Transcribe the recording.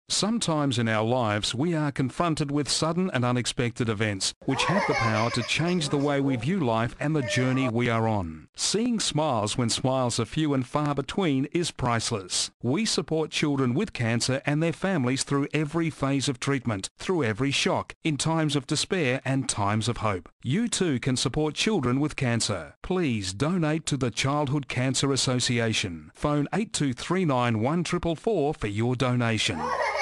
Sometimes in our lives we are confronted with sudden and unexpected events which have the power to change the way we view life and the journey we are on. Seeing smiles when smiles are few and far between is priceless. We support children with cancer and their families through every phase of treatment, through every shock, in times of despair and times of hope. You too can support children with cancer. Please donate to the Childhood Cancer Association. Phone 8239 1444 for your donation.